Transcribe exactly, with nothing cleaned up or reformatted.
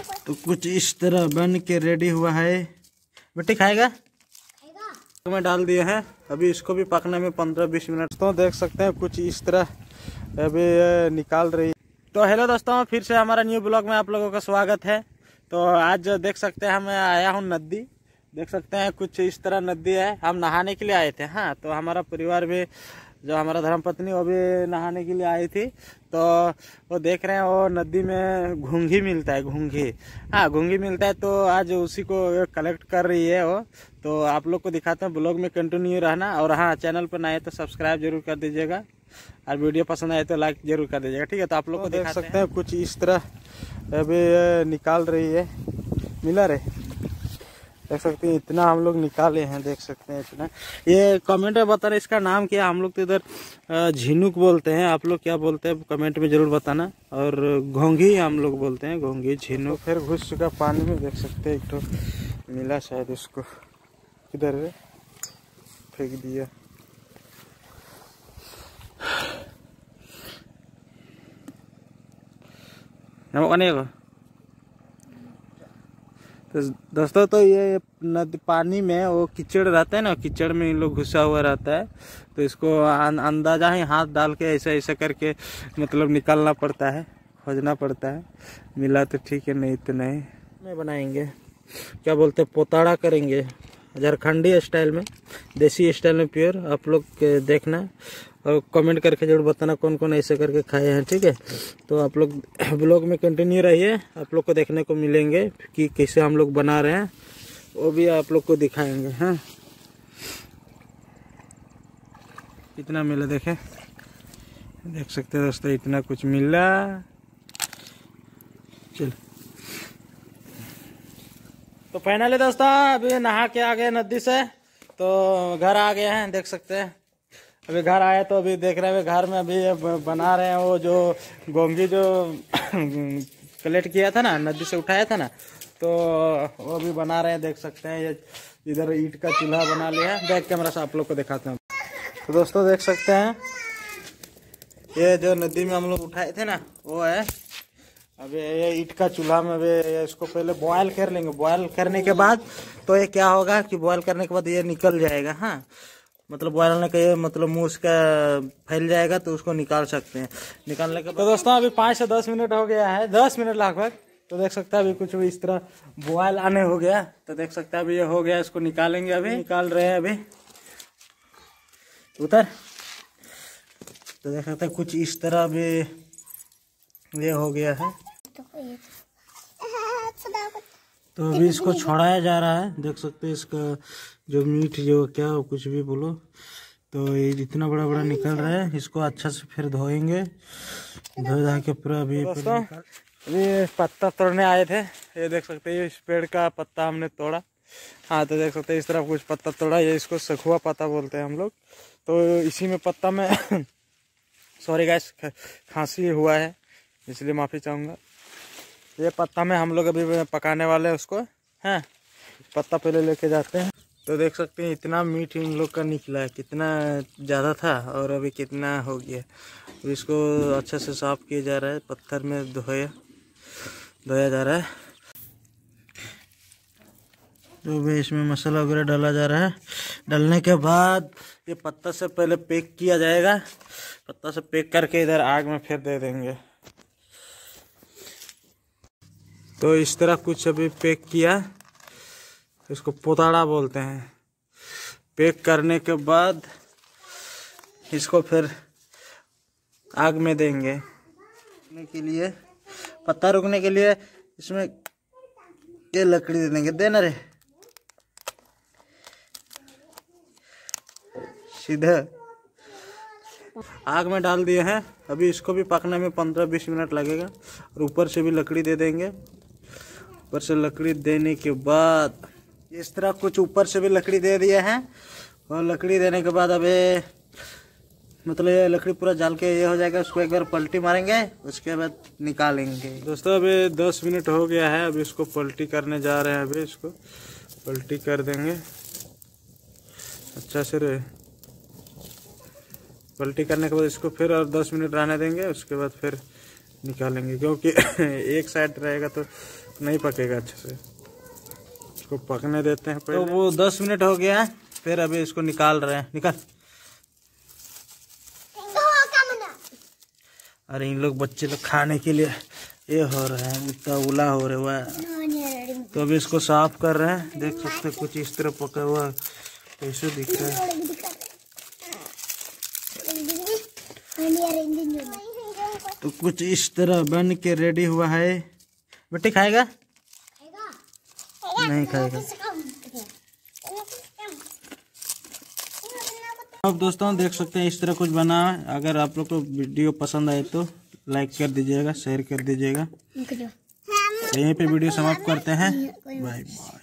तो कुछ इस तरह बन के रेडी हुआ है। बेटी खाएगा? तो मैं डाल दिए हैं, अभी इसको भी पकने में पंद्रह बीस मिनट। तो देख सकते हैं कुछ इस तरह अभी निकाल रही है। तो हेलो दोस्तों, फिर से हमारा न्यू ब्लॉग में आप लोगों का स्वागत है। तो आज देख सकते हैं मैं आया हूँ नदी, देख सकते हैं कुछ इस तरह नदी है। हम नहाने के लिए आए थे। हाँ, तो हमारा परिवार भी, जो हमारा धर्मपत्नी, वो भी नहाने के लिए आई थी। तो वो देख रहे हैं वो नदी में घूंघी मिलता है, घूंघी। हाँ, घूंघी मिलता है, तो आज उसी को कलेक्ट कर रही है वो। तो आप लोग को दिखाते हैं, ब्लॉग में कंटिन्यू रहना। और हाँ, चैनल पर नए तो सब्सक्राइब जरूर कर दीजिएगा, और वीडियो पसंद आए तो लाइक जरूर कर दीजिएगा, ठीक है। तो आप लोग को देख सकते हैं कुछ इस तरह अभी निकाल रही है। मिला रे, देख सकते हैं इतना हम लोग निकाले हैं, देख सकते हैं इतना। ये कमेंट में बताना इसका नाम क्या है। हम लोग तो इधर झिनुक बोलते हैं, आप लोग क्या बोलते हैं कमेंट में जरूर बताना। और घोंघी हम लोग बोलते हैं, घोंघी झिनुक। फिर घुस चुका पानी में, देख सकते हैं एक तो मिला शायद इसको, किधर फेंक दिया। नमक तो दोस्तों, तो ये नदी पानी में वो कीचड़ रहता है ना, कीचड़ में इन लोग घुसा हुआ रहता है। तो इसको अंदाजा ही हाथ डाल के ऐसा ऐसा करके मतलब निकालना पड़ता है, खोजना पड़ता है। मिला तो ठीक है, नहीं तो नहीं। में बनाएंगे, क्या बोलते हैं, पोताड़ा करेंगे झारखंडी स्टाइल में, देसी स्टाइल में प्योर। आप लोग देखना और कमेंट करके जरूर बताना कौन कौन ऐसे करके खाए हैं, ठीक है। तो आप लोग ब्लॉग में कंटिन्यू रहिए, आप लोग को देखने को मिलेंगे कि कैसे हम लोग बना रहे हैं, वो भी आप लोग को दिखाएंगे। हाँ, कितना मिला देखें, देख सकते हैं दोस्तों, इतना कुछ मिला। चल, तो फाइनली दोस्तों अभी नहा के आ गए नदी से, तो घर आ गए हैं, देख सकते हैं। अभी घर आए तो अभी देख रहे हैं घर में अभी बना रहे हैं वो जो घोंघी जो कलेक्ट किया था ना, नदी से उठाया था ना, तो वो भी बना रहे हैं, देख सकते हैं। ये इधर ईंट का चूल्हा बना लिया है। बैक कैमरा से आप लोग को दिखाते हैं। तो दोस्तों देख सकते हैं, ये जो नदी में हम लोग उठाए थे ना, वो है। अभी ये ईंट का चूल्हा में अभी इसको पहले बॉयल कर लेंगे। बॉयल करने के बाद तो ये क्या होगा कि बॉयल करने के बाद ये निकल जाएगा। हाँ, मतलब बॉयल होने का ये मतलब मुंह उसका फैल जाएगा, तो उसको निकाल सकते हैं। निकालने के बाद तो दोस्तों अभी पाँच से दस मिनट हो गया है, दस मिनट लगभग। तो देख सकते हैं अभी कुछ भी इस तरह बॉयल आने हो गया। तो देख सकते हैं अभी ये हो गया, इसको निकालेंगे। अभी निकाल रहे हैं, अभी उतर। तो देख सकते हैं कुछ इस तरह अभी ये हो गया है। तो अभी इसको छोड़ाया जा रहा है, देख सकते हैं इसका जो मीट जो क्या कुछ भी बोलो। तो ये इतना बड़ा बड़ा निकल रहा है, इसको अच्छा से फिर धोएंगे, धो धा के पूरा। अभी दोस्तों अभी पत्ता तोड़ने आए थे, ये देख सकते हैं इस पेड़ का पत्ता हमने तोड़ा। हाँ, तो देख सकते हैं इस तरह कुछ पत्ता तोड़ा, ये इसको सखुआ पत्ता बोलते हैं हम लोग। तो इसी में पत्ता में सॉरी गाइस, खांसी हुआ है इसलिए माफ़ी चाहूँगा। ये पत्ता में हम लोग अभी पकाने वाले हैं उसको। हैं, पत्ता पहले लेके जाते हैं। तो देख सकते हैं इतना मीट इन लोग का निकला है, कितना ज़्यादा था और अभी कितना हो गया। तो इसको अच्छे से साफ किया जा रहा है, पत्थर में धोया धोया जा रहा है। तो भी इसमें मसाला वगैरह डाला जा रहा है। डालने के बाद ये पत्ता से पहले पैक किया जाएगा, पत्ता से पैक करके इधर आग में फिर दे देंगे। तो इस तरह कुछ अभी पैक किया, इसको पोताड़ा बोलते हैं। पैक करने के बाद इसको फिर आग में देंगे रुकने के लिए, पत्ता रुकने के लिए। इसमें ये लकड़ी दे देंगे, देना रे सीधे आग में डाल दिए हैं। अभी इसको भी पकने में पंद्रह बीस मिनट लगेगा। और ऊपर से भी लकड़ी दे देंगे। ऊपर से लकड़ी देने के बाद इस तरह कुछ ऊपर से भी लकड़ी दे दिए हैं। और लकड़ी देने के बाद अभी मतलब ये लकड़ी पूरा जल के ये हो जाएगा, उसको एक बार पलटी मारेंगे, उसके बाद निकालेंगे। दोस्तों अभी दस मिनट हो गया है, अभी इसको पलटी करने जा रहे हैं। अभी इसको पलटी कर देंगे अच्छा से रे। पलटी करने के बाद इसको फिर और दस मिनट रहने देंगे, उसके बाद फिर निकालेंगे, क्योंकि एक साइड रहेगा तो नहीं पकेगा अच्छे से। इसको पकने देते हैं पहले। तो वो दस मिनट हो गया, फिर अभी इसको निकाल रहे हैं। निकाल। अरे इन लोग बच्चे लोग खाने के लिए ये हो रहे हैं, इतना उला हो रहा हुआ है। तो अभी इसको साफ कर रहे हैं। देख सकते हैं कुछ इस तरह पका हुआ कैसे दिख रहा है। तो कुछ इस तरह बन के रेडी हुआ है। बेटे खाएगा? नहीं खाएगा। अब दोस्तों देख सकते हैं इस तरह कुछ बना है। अगर आप लोग को वीडियो पसंद आए तो लाइक कर दीजिएगा, शेयर कर दीजिएगा। यहीं पे वीडियो समाप्त करते हैं। Bye bye.